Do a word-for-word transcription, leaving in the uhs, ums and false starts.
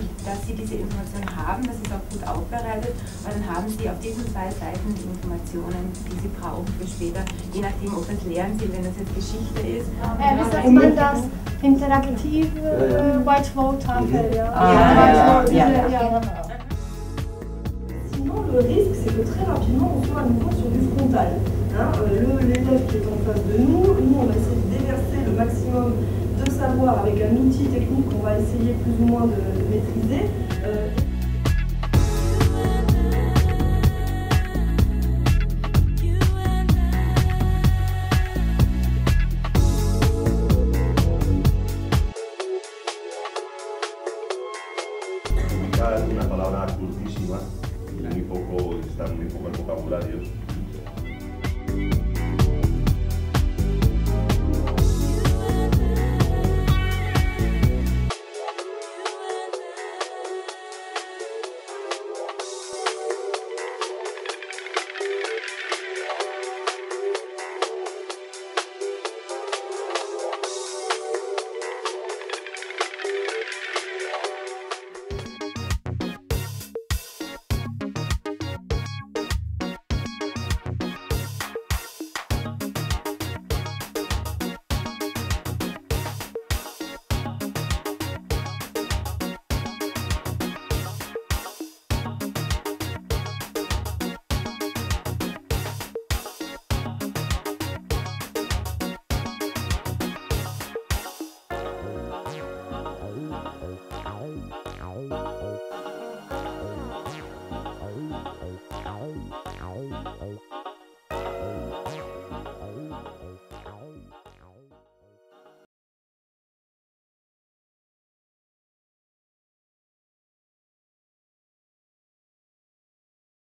dass Sie diese Information haben, das ist auch gut aufbereitet, aber dann haben Sie auf diesen zwei Seiten die Informationen, die Sie brauchen für später, je nachdem, ob es Lernziel, wenn das jetzt Geschichte ist. Äh, wie sagt man das? Interaktive äh, Whiteboard-Tafel, ja. Ah, ja, ja, ja. ja. Sinon, le risque, c'est que très rapidement, on soit à nouveau sur du frontal. Hein, l'élève qui est en face de nous, nous, on va essayer de déverser le maximum de savoir avec un outil technique qu'on va essayer plus ou moins de, de maîtriser. Euh, Es una palabra cultísima y muy poco, están muy pocos vocabularios. Ow, ow, ow, ow, ow.